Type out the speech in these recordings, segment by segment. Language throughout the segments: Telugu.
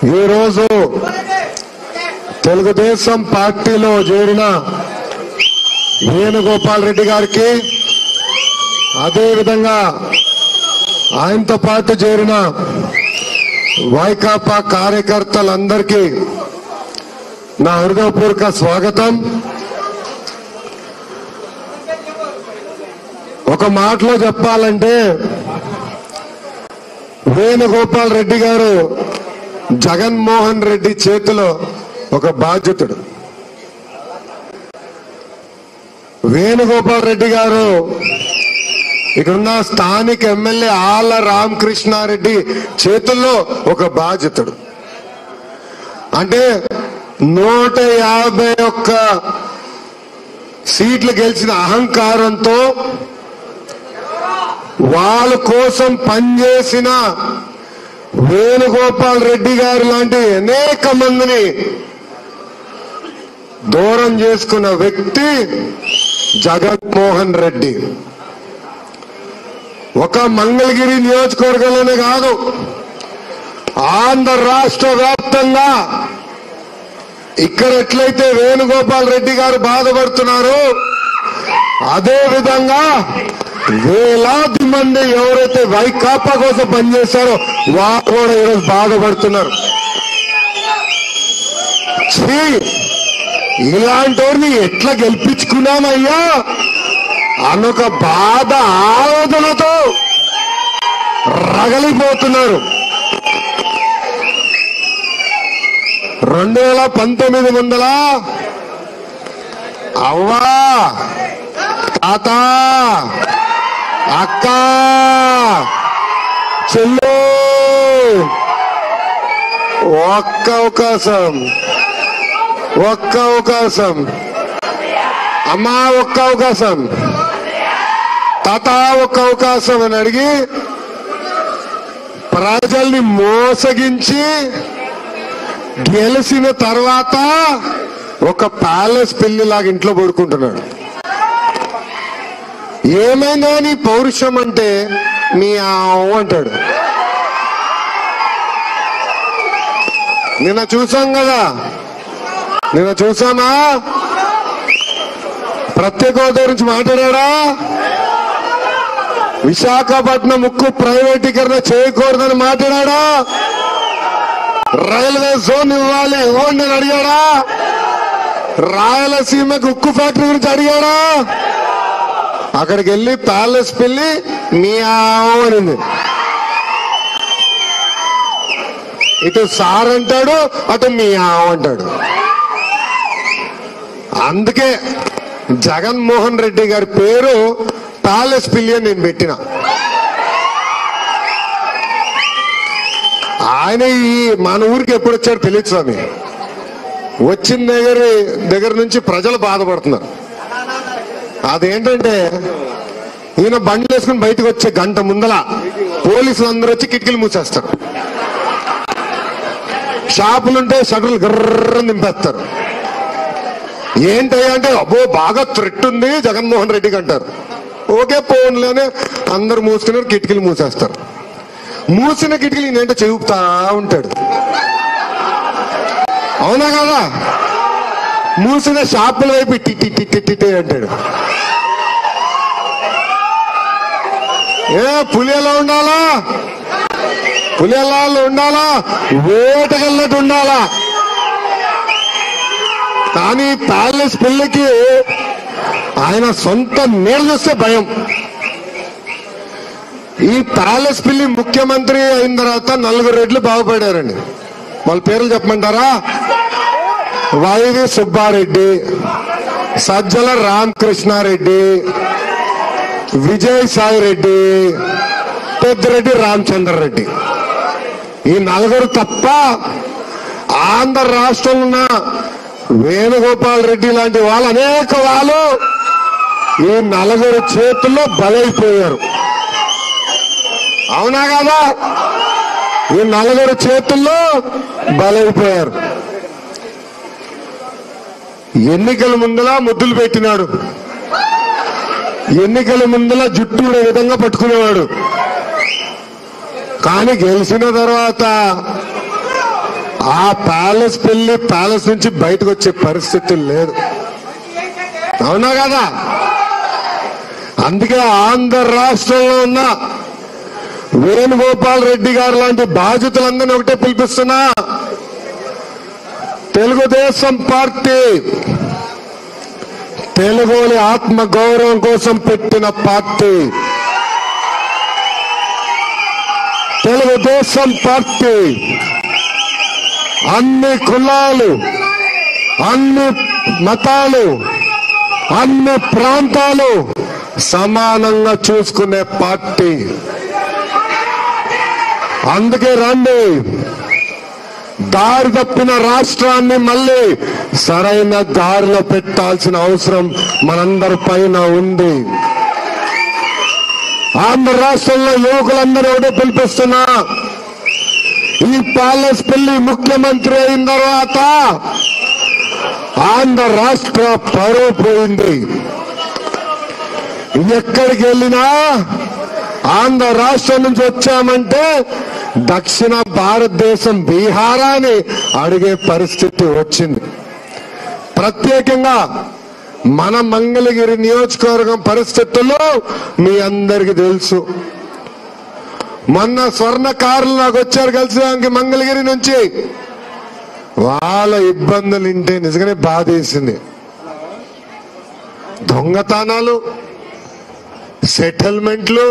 ఈ రోజు తెలుగుదేశం పార్టీలో చేరిన వేణుగోపాల్ రెడ్డి గారికి అదేవిధంగా ఆయనతో పాటు చేరిన వైకాపా కార్యకర్తలందరికీ నా హృదయపూర్వక స్వాగతం. ఒక మాటలో చెప్పాలంటే వేణుగోపాల్ రెడ్డి గారు జగన్మోహన్ రెడ్డి చేతిలో ఒక బాధ్యతుడు. వేణుగోపాల్ రెడ్డి గారు ఇక్కడున్న స్థానిక ఎమ్మెల్యే ఆళ్ల రామకృష్ణారెడ్డి చేతుల్లో ఒక బాధ్యతుడు. అంటే 151 సీట్లు గెలిచిన అహంకారంతో వాళ్ళ కోసం పనిచేసిన వేణుగోపాల్ రెడ్డి గారు లాంటి అనేక మందిని దూరం చేసుకున్న వ్యక్తి జగన్మోహన్ రెడ్డి. ఒక మంగళగిరి నియోజకవర్గంలోనే కాదు, ఆంధ్ర రాష్ట్ర వ్యాప్తంగా ఇక్కడ ఎట్లయితే వేణుగోపాల్ రెడ్డి గారు బాధపడుతున్నారు, అదే విధంగా వేలాది మంది ఎవరైతే వైకాపా కోసం పనిచేశారో వారు కూడా ఈరోజు బాధపడుతున్నారు. ఇలాంటి వారిని ఎట్లా గెలిపించుకున్నామయ్యా అనొక బాధ ఆవేదనతో రగలిపోతున్నారు. 2019 ముందల అవ్వా తాత అక్క చెల్లు ఒక్క అవకాశం అమ్మా, ఒక్క అవకాశం తాత, ఒక్క అవకాశం అని అడిగి ప్రజల్ని మోసగించి గెలిచిన తర్వాత ఒక ప్యాలెస్ పెళ్లిలాగా ఇంట్లో పడుకుంటున్నాడు. ఏమైందా నీ పౌరుషం అంటే మీ అంటాడు. నిన్న చూసాం కదా, నిన్న చూసామా? ప్రత్యేక హోదా గురించి మాట్లాడా? విశాఖపట్నం ఉక్కు ప్రైవేటీకరణ చేయకూడదని మాట్లాడా? రైల్వే జోన్ ఇవ్వాలి ఇవ్వండి అని అడిగాడా? రాయలసీమకు ఉక్కు ఫ్యాక్టరీ గురించి అడిగాడా? అక్కడికి వెళ్ళి ప్యాలెస్ పెళ్లి మియావనింది. ఇటు సార్ అంటాడు, అటు మియావ్ అంటాడు. అందుకే జగన్మోహన్ రెడ్డి గారి పేరు ప్యాలెస్ పిల్లి అని నేను పెట్టిన. ఆయన ఈ మన ఊరికి ఎప్పుడు వచ్చాడు తెలియదు స్వామి. వచ్చిన దగ్గర నుంచి ప్రజలు బాధపడుతున్నారు. అదేంటంటే ఈయన బండ్లు వేసుకుని బయటకు వచ్చే గంట ముందల పోలీసులు అందరూ వచ్చి కిటికీలు మూసేస్తారు. షాపులుంటే షటర్లు గర్ర నింపేస్తారు. ఏంటయ్యా అంటే అబ్బో బాగా థ్రెట్ ఉంది జగన్మోహన్ రెడ్డికి అంటారు. ఓకే ఫోన్లోనే అందరు మూసుకున్నారు, కిటికీలు మూసేస్తారు. మూసిన కిటికీలు ఈయనంటే చెబుతా ఉంటాడు. అవునా కదా? మూసిన షాపుల వైపు టిట్టి అంటాడు. పులి ఎలా ఉండాలా? పులి ఎలా ఉండాలా? వేటకెళ్ళట్టు ఉండాలా? కానీ ప్యాలెస్ పిల్లకి ఆయన సొంత నీళ్ళు చూస్తే భయం. ఈ ప్యాలెస్ పిల్లి ముఖ్యమంత్రి అయిన తర్వాత 4 రెడ్లు బాగుపడారండి. వాళ్ళ పేర్లు చెప్పమంటారా? వైవి సుబ్బారెడ్డి, సజ్జల రామకృష్ణారెడ్డి, విజయసాయి రెడ్డి, పెద్దిరెడ్డి రామచంద్రరెడ్డి. ఈ 4 తప్ప ఆంధ్ర రాష్ట్రంలో ఉన్న వేణుగోపాల్ రెడ్డి లాంటి వాళ్ళు అనేక వాళ్ళు ఈ 4 చేతుల్లో బలైపోయారు. అవునా కదా? ఈ 4 చేతుల్లో బలైపోయారు. ఎన్నికల ముందల ముద్దులు పెట్టినాడు, ఎన్నికల ముందల జుట్టు ఏ విధంగా పట్టుకునేవాడు. కానీ గెలిచిన తర్వాత ఆ ప్యాలెస్ నుంచి బయటకు వచ్చే పరిస్థితి లేదు. అవునా కదా? అందుకే ఆంధ్ర రాష్ట్రంలో ఉన్న వేణుగోపాల్ రెడ్డి గారు లాంటి బాధితులందరినీ ఒకటే పిలిపిస్తున్నా, తెలుగుదేశం పార్టీ తెలుగుని ఆత్మ గౌరవం కోసం పెట్టిన పార్టీ. తెలుగుదేశం పార్టీ అన్ని కులాలు, అన్ని మతాలు, అన్ని ప్రాంతాలు సమానంగా చూసుకునే పార్టీ. అందుకే రండి, దారి తప్పిన రాష్ట్రాన్ని మళ్ళీ సరైన దారిలో పెట్టాల్సిన అవసరం మనందరి పైన ఉంది. ఆంధ్ర రాష్ట్రంలో యువకులందరూ ఒకటే పిలిపిస్తున్నా, ఈ ప్యాలెస్పల్లి ముఖ్యమంత్రి అయిన తర్వాత ఆంధ్ర రాష్ట్ర పరువు పోయింది. ఎక్కడికి వెళ్ళినా ఆంధ్ర రాష్ట్రం నుంచి వచ్చామంటే దక్షిణ భారతదేశం బీహార్ అని అడిగే పరిస్థితి వచ్చింది. ప్రత్యేకంగా మన మంగళగిరి నియోజకవర్గం పరిస్థితుల్లో మీ అందరికీ తెలుసు. మొన్న స్వర్ణకారులు నాకు వచ్చారు కలిసి మంగళగిరి నుంచి. వాళ్ళ ఇబ్బందులు వింటే నిజంగానే బాధేసింది. దొంగతనాలు, సెటిల్మెంట్లు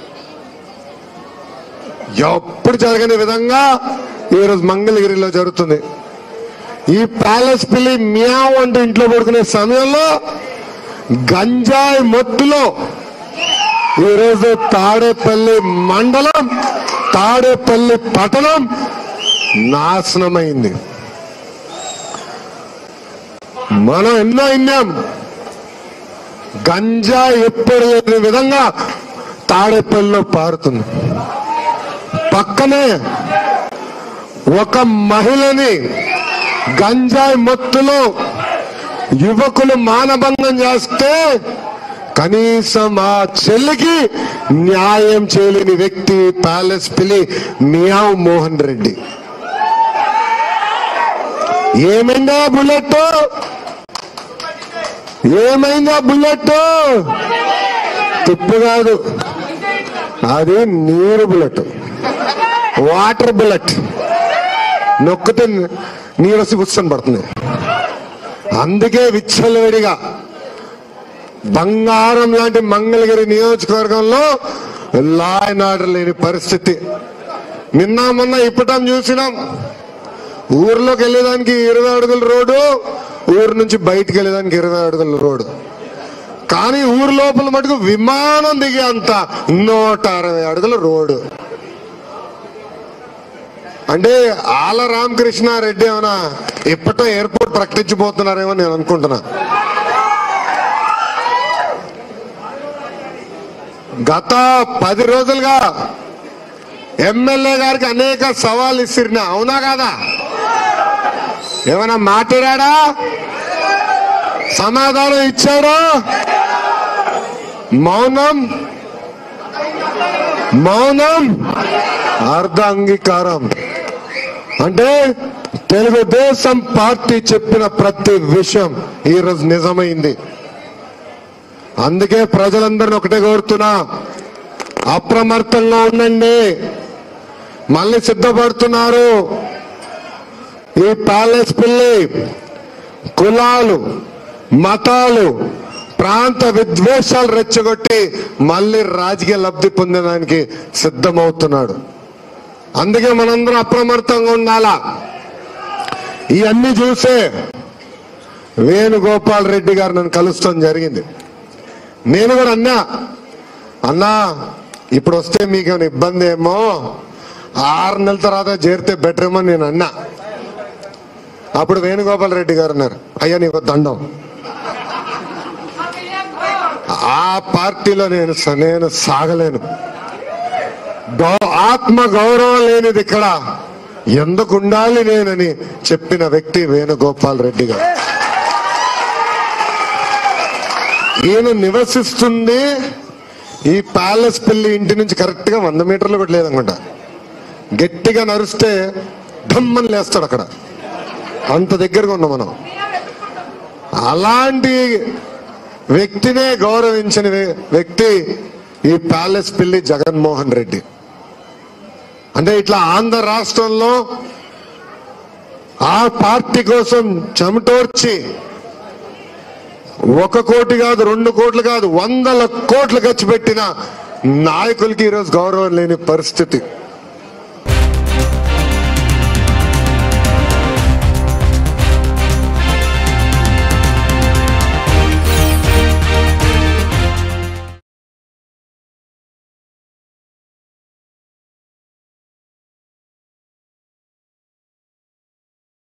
ఎప్పుడు జరగని విధంగా ఈరోజు మంగళగిరిలో జరుగుతుంది. ఈ ప్యాలెస్పల్లి మియావ్ అంటూ ఇంట్లో పడుకునే సమయంలో గంజాయి మత్తులో ఈరోజు తాడేపల్లి మండలం, తాడేపల్లి పట్టణం నాశనమైంది. మనం ఎన్నో విన్నాం, గంజాయి ఎప్పుడు లేని విధంగా తాడేపల్లిలో పారుతుంది. పక్కనే ఒక మహిళని గంజాయి మత్తులో యువకులు మానభంగం చేస్తే కనీసం ఆ చెల్లికి న్యాయం చేయలేని వ్యక్తి ప్యాలెస్పల్లి మియావ్ మోహన్ రెడ్డి. ఏమైందా బుల్లెట్? ఏమైందా బుల్లెట్? తుప్పు కాదు, అది నీరు బుల్లెట్, వాటర్ బుల్లెట్. నొక్కితే నీరు వచ్చి పుస్తకం పడుతుంది. అందుకే విచ్చలవిడిగా బంగారం లాంటి మంగళగిరి నియోజకవర్గంలో లా అండ్ ఆర్డర్ లేని పరిస్థితి. నిన్న మొన్న ఇప్పటం చూసినాం. ఊర్లోకి వెళ్ళేదానికి 20 అడుగుల రోడ్డు, ఊరు నుంచి బయటికి వెళ్ళేదానికి 20 అడుగుల రోడ్డు. కానీ ఊరు లోపల మటుకు విమానం దిగే అంత 160 అడుగుల రోడ్డు. అంటే ఆల రామకృష్ణారెడ్డి ఏమన్నా ఇప్పట్లో ఎయిర్పోర్ట్ ప్రకటించబోతున్నారేమో నేను అనుకుంటున్నా. గత 10 రోజులుగా ఎమ్మెల్యే గారికి అనేక సవాళ్ళు ఇస్తున్నా, అవునా కాదా? ఏమైనా మాట్లాడా? సమాధానం ఇచ్చాడు? మౌనం, మౌనం అర్ధ అంగీకారం. అంటే తెలుగుదేశం పార్టీ చెప్పిన ప్రతి విషయం ఈరోజు నిజమైంది. అందుకే ప్రజలందరినీ ఒకటే కోరుతున్నా, అప్రమత్తంగా ఉండండి. మళ్ళీ సిద్ధపడుతున్నారు. ఈ ప్యాలెస్పల్లి కులాలు, మతాలు, ప్రాంత విద్వేషాలు రెచ్చగొట్టి మళ్ళీ రాజకీయ లబ్ధి పొందడానికి సిద్ధమవుతున్నాడు. అందుకే మనందరం అప్రమత్తంగా ఉండాలా. ఇవన్నీ చూసే వేణుగోపాల్ రెడ్డి గారు నన్ను కలుస్తాం జరిగింది. నేను కూడా అన్నా ఇప్పుడు వస్తే మీకు ఏమైనా ఇబ్బంది ఏమో, 6 నెలల తర్వాత చేరితే బెటర్ ఏమో నేను అన్నా. అప్పుడు వేణుగోపాల్ రెడ్డి గారు అన్నారు, అయ్యా నీకు దండం, ఆ పార్టీలో నేను సాగలేను, ఆత్మ గౌరవం లేనిది ఇక్కడ ఎందుకు ఉండాలి నేనని చెప్పిన వ్యక్తి వేణుగోపాల్ రెడ్డి గారు. ఈయన నివసిస్తుంది ఈ ప్యాలెస్పల్లి ఇంటి నుంచి కరెక్ట్ గా 100 మీటర్లు కూడా లేదనుకుంటా. గట్టిగా నరిస్తే ఢమ్మని లేస్తాడు అక్కడ. అంత దగ్గరగా ఉన్నాం మనం. అలాంటి వ్యక్తినే గౌరవించిన వ్యక్తి ఈ ప్యాలెస్ పిల్లి జగన్మోహన్ రెడ్డి. అంటే ఇట్లా ఆంధ్ర రాష్ట్రంలో ఆ పార్టీ కోసం చెమటోర్చి 1 కోటి కాదు, 2 కోట్లు కాదు, 100ల కోట్లు ఖర్చు పెట్టిన నాయకులకి ఈరోజు గౌరవం లేని పరిస్థితి.